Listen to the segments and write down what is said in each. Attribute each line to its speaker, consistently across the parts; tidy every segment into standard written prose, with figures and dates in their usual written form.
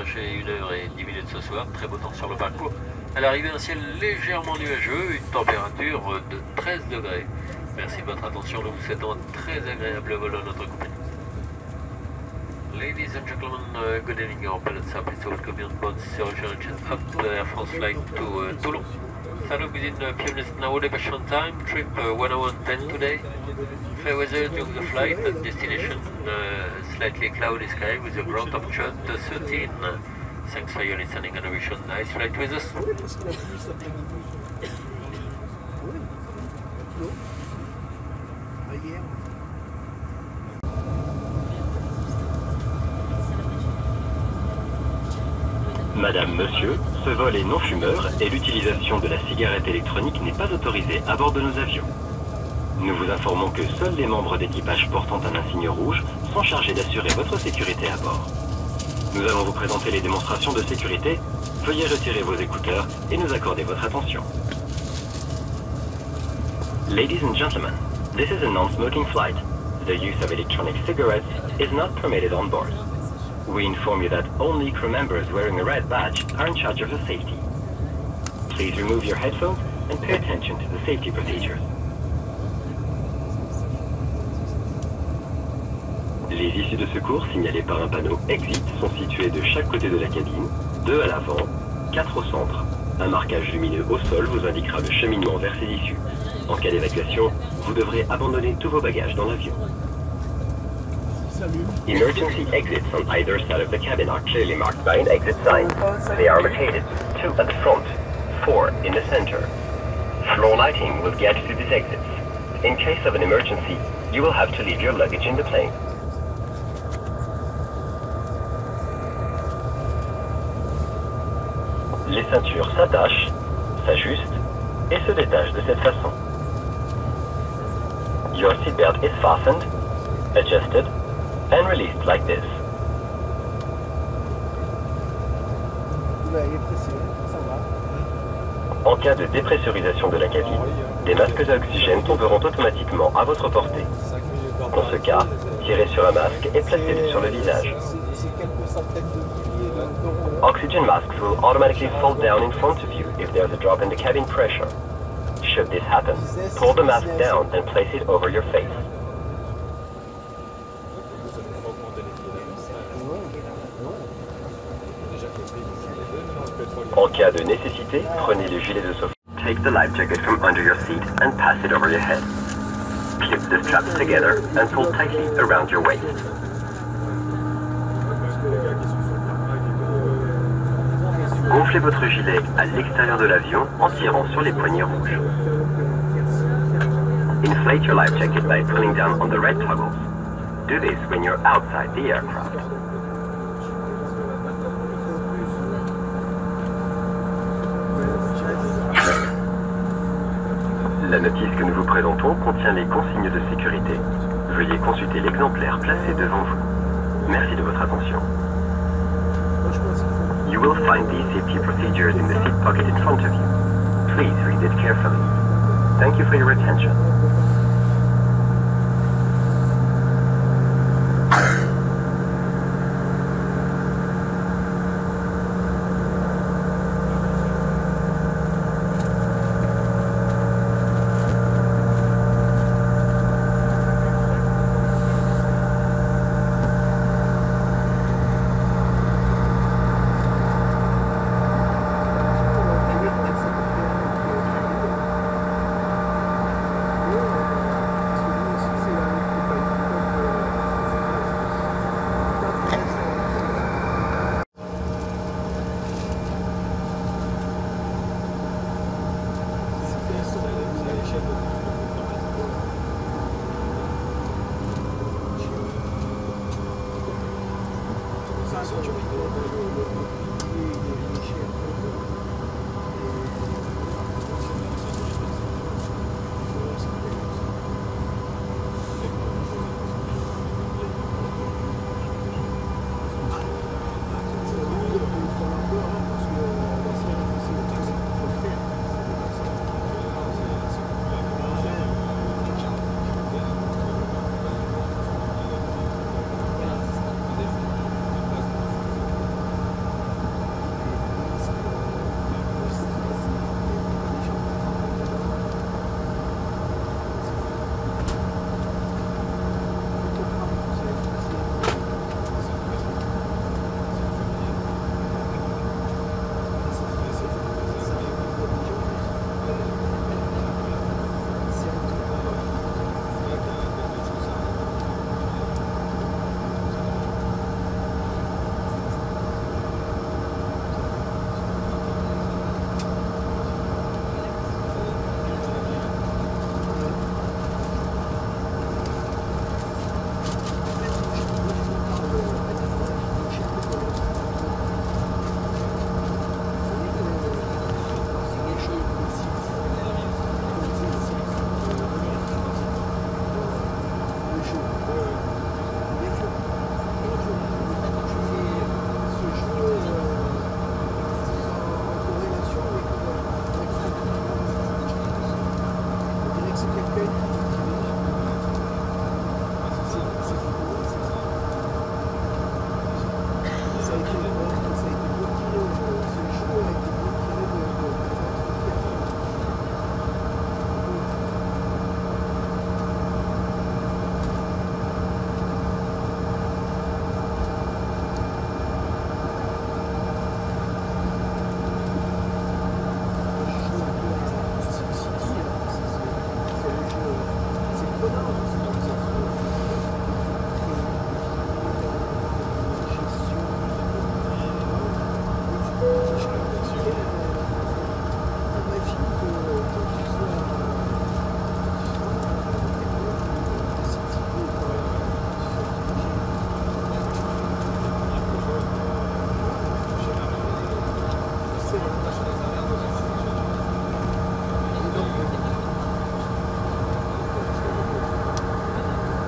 Speaker 1: trajet 1h10 ce soir, très beau temps sur le parcours. À l'arrivée, un ciel légèrement nuageux, une température de 13 degrés. Merci de votre attention, nous vous souhaitons un très agréable vol en notre compagnie. Ladies and gentlemen, good evening. Our pilot service welcome you on board of the Air France flight to Toulon. Salut within a few minutes now, departure time, trip 1 hour and 10 today. Fair weather during the flight, destination slightly cloudy sky with a ground temperature 13. Thanks for your listening and wish you a nice flight with us.
Speaker 2: Madame, monsieur, ce vol est non fumeur et l'utilisation de la cigarette électronique n'est pas autorisée à bord de nos avions. Nous vous informons que seuls les membres d'équipage portant un insigne rouge sont chargés d'assurer votre sécurité à bord. Nous allons vous présenter les démonstrations de sécurité. Veuillez retirer vos écouteurs et nous accorder votre attention. Ladies and gentlemen, this is a non-smoking flight. The use of electronic cigarettes is not permitted on board. We inform you that only crew members wearing a red badge are in charge of the safety. Please remove your headphones and pay attention to the safety procedures. Les issues de secours signalées par un panneau Exit sont situées de chaque côté de la cabine, 2 à l'avant, 4 au centre. Un marquage lumineux au sol vous indiquera le cheminement vers ces issues. En cas d'évacuation, vous devrez abandonner tous vos bagages dans l'avion. Emergency exits on either side of the cabin are clearly marked by an exit sign. They are located 2 at the front, 4 in the center. Floor lighting will guide you to these exits. In case of an emergency, you will have to leave your luggage in the plane. Les ceintures s'attachent, s'ajustent et se détachent de cette façon. Your seatbelt is fastened, adjusted, and released like this. En cas de dépressurisation de la cabine, des masques à oxygène tomberont automatiquement à votre portée. Dans ce cas, tirez sur un masque et placez-le sur le visage. Oxygen masks will automatically fall down in front of you if there's a drop in the cabin pressure. Should this happen, pull the mask down and place it over your face. En cas de nécessité, prenez le gilet de sauvetage. Take the life jacket from under your seat and pass it over your head. Clip the straps together and pull tightly around your waist. Gonflez votre gilet à l'extérieur de l'avion en tirant sur les poignées rouges. Inflate your life jacket by pulling down on the red toggles. Do this when you're outside the aircraft. La notice que nous vous présentons contient les consignes de sécurité. Veuillez consulter l'exemplaire placé devant vous. Merci de votre attention. You will find these safety procedures in the seat pocket in front of you. Please read it carefully. Thank you for your attention.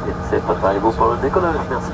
Speaker 1: C'est préparez-vous pour le décollage, merci.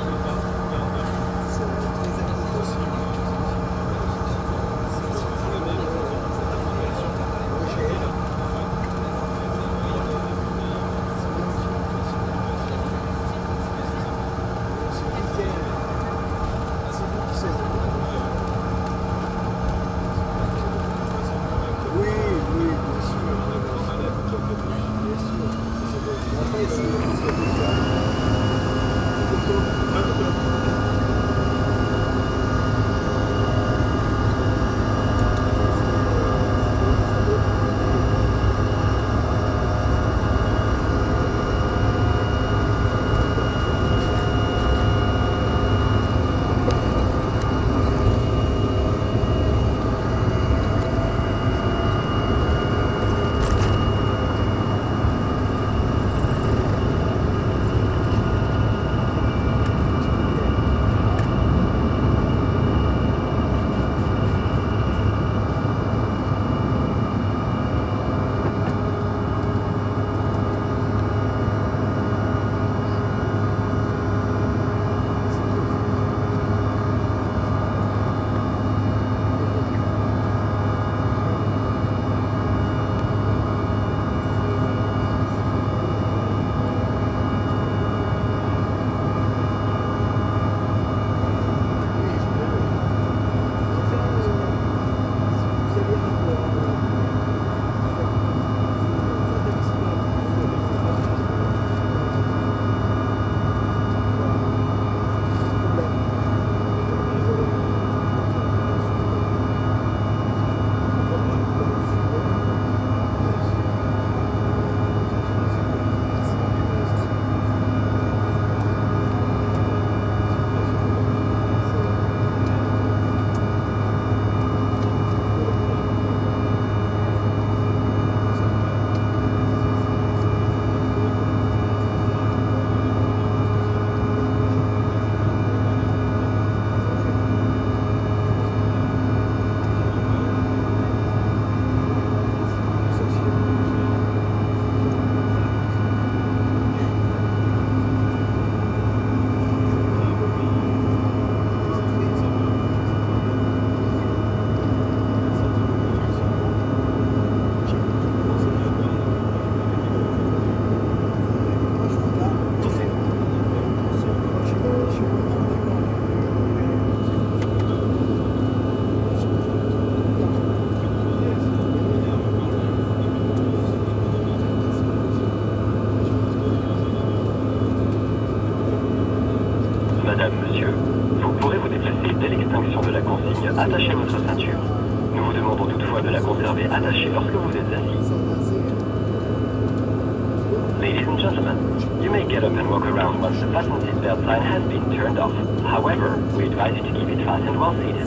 Speaker 2: Madame, monsieur, vous pourrez vous déplacer dès l'extinction de la consigne attachée à votre ceinture. Nous vous demandons toutefois de la conserver attachée lorsque vous êtes assis. Ladies and gentlemen, you may get up and walk around once the fasten seatbelt sign has been turned off. However, we advise you to keep it fastened while seated.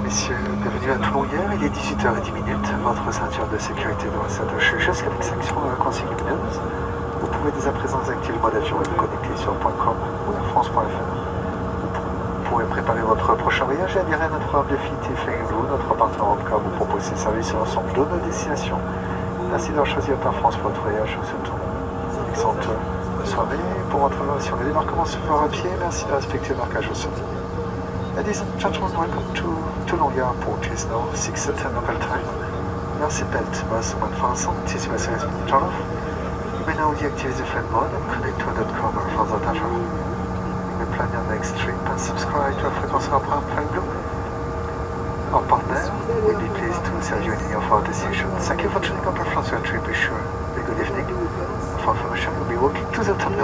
Speaker 3: messieurs, bienvenue à Toulon hier, il est 18h10. Votre ceinture de sécurité doit s'attacher jusqu'à l'extinction de la consigne lumineuse. Vous pouvez dès à présent activer le mode avion et vous connecter sur .com ou airfrance.fr. Vous pourrez préparer votre prochain voyage et adhérer à notre affilié Flying notre partenaire Europcar vous propose ses services sur l'ensemble de nos destinations. Merci d'avoir choisi Air France pour votre voyage. Je vous souhaite une excellente soirée. Pour votre information, le débarquement se fera à pied. Merci de respecter le marquage au sol. Ladies and gentlemen, welcome to Toulon Airport. It is now 6:10 local time. Merci belt was 1000, anticipation has been turned off. You may now deactivate the flight mode and connect to .com or further data. You may plan your next trip and subscribe to our frequency program Flying Blue. Our partner will be pleased to serve you in any of our destinations. Thank you for tuning up our France trip. Wish you a good evening. For information, we'll be walking to the terminal.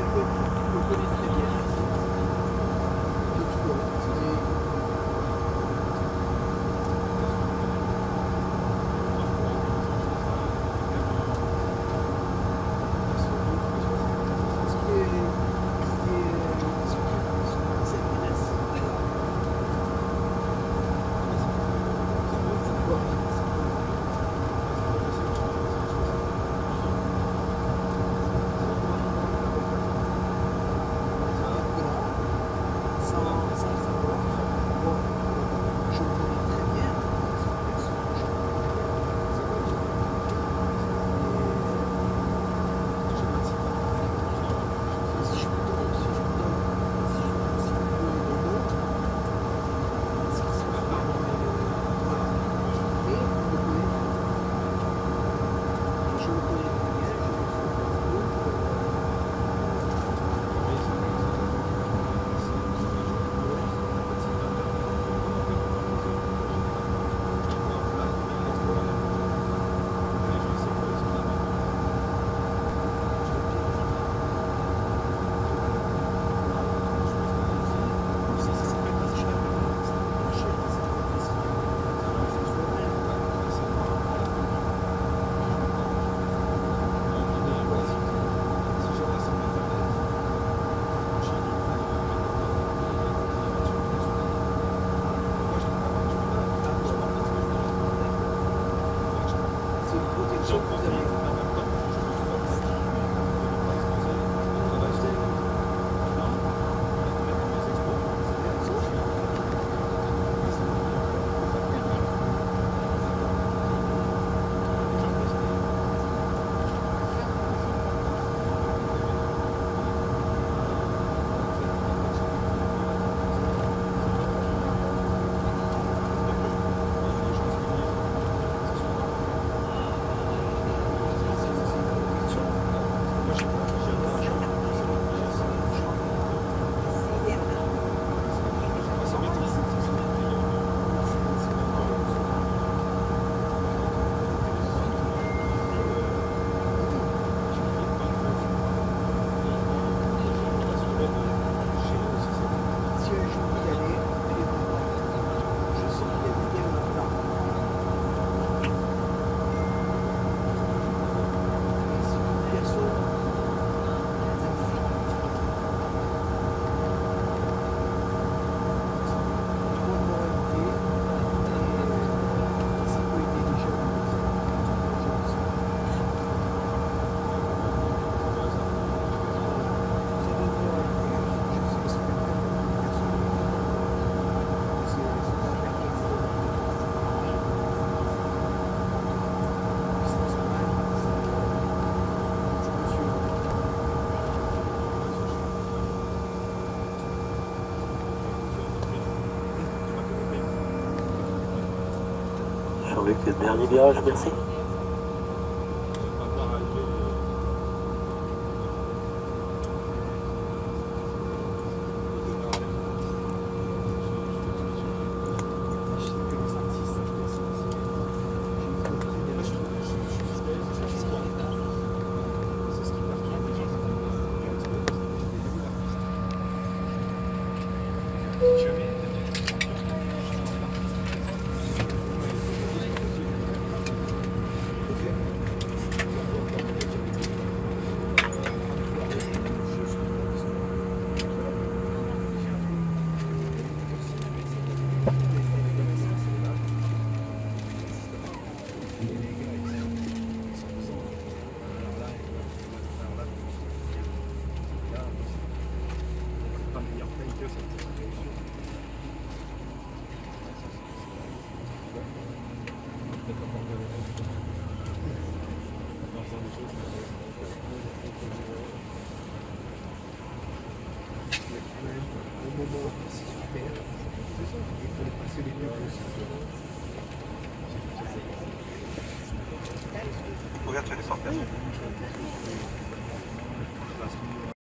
Speaker 4: Avec le dernier virage, merci.
Speaker 3: Ouverture des portes.